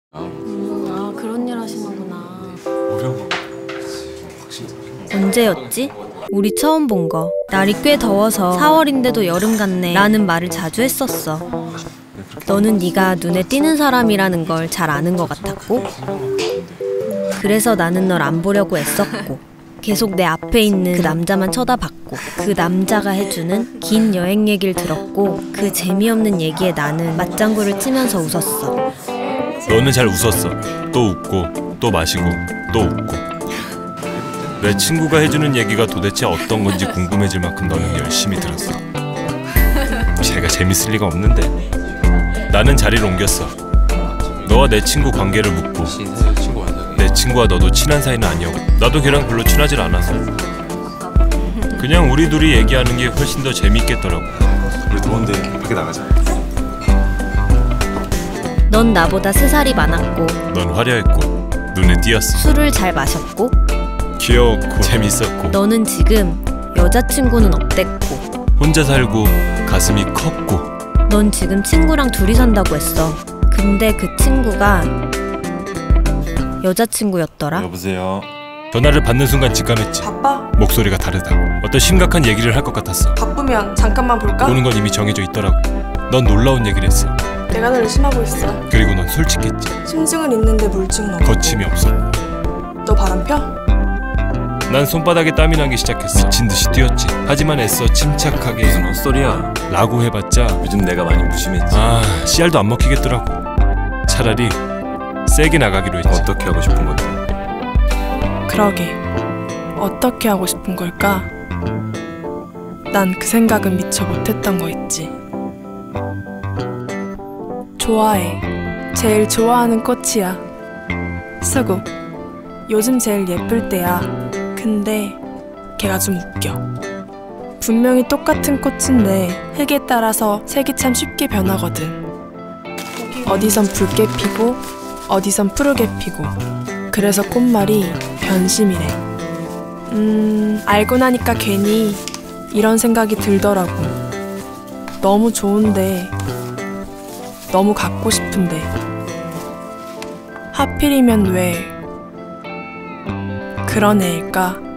그런 일 하시는구나. 어려운 거. 언제였지? 우리 처음 본 거. 날이 꽤 더워서 4월인데도 여름 같네 라는 말을 자주 했었어. 너는 네가 눈에 띄는 사람이라는 걸 잘 아는 것 같았고, 그래서 나는 널 안 보려고 애썼고, 계속 내 앞에 있는 그 남자만 쳐다봤고, 그 남자가 해주는 긴 여행 얘기를 들었고, 그 재미없는 얘기에 나는 맞장구를 치면서 웃었어. 너는 잘 웃었어. 또 웃고 또 마시고 또 웃고. 내 친구가 해주는 얘기가 도대체 어떤 건지 궁금해질 만큼 너는 열심히 들었어. 제가 재밌을 리가 없는데. 나는 자리를 옮겼어. 너와 내 친구 관계를 묻고, 내 친구와 너도 친한 사이는 아니었고, 나도 걔랑 별로 친하질 않아서 그냥 우리 둘이 얘기하는 게 훨씬 더 재밌겠더라고. 우리 더운데 밖에 나가자. 넌 나보다 3살이 많았고, 넌 화려했고 눈에 띄었어. 술을 잘 마셨고, 귀여웠고 재밌었고. 너는 지금 여자친구는 없댔고, 혼자 살고 가슴이 컸고. 넌 지금 친구랑 둘이 산다고 했어. 근데 그 친구가 여자친구였더라. 여보세요. 전화를 받는 순간 직감했지. 바빠? 목소리가 다르다. 어떤 심각한 얘기를 할 것 같았어. 바쁘면 잠깐만 볼까? 보는 건 이미 정해져 있더라고. 넌 놀라운 얘기를 했어. 내가 널 의심하고 있어. 그리고 넌 솔직했지. 심증은 있는데 물증은 없고. 거침이 없어. 너 바람 펴? 난 손바닥에 땀이 나기 시작했어. 미친 듯이 뛰었지. 하지만 애써 침착하게 무슨 헛소리야. 라고 해봤자 요즘 내가 많이 무심했지. 씨알도 안 먹히겠더라고. 차라리 세게 나가기로 했지. 어떻게 하고 싶은 건데? 그러게. 어떻게 하고 싶은 걸까? 난 그 생각은 미처 못했던 거 있지. 좋아해. 제일 좋아하는 꽃이야. 수국. 요즘 제일 예쁠 때야. 근데 걔가 좀 웃겨. 분명히 똑같은 꽃인데 흙에 따라서 색이 참 쉽게 변하거든. 어디선 붉게 피고 어디선 푸르게 피고. 그래서 꽃말이 변심이래. 알고 나니까 괜히 이런 생각이 들더라고. 너무 좋은데 너무 갖고 싶은데 하필이면 왜 그런 애일까?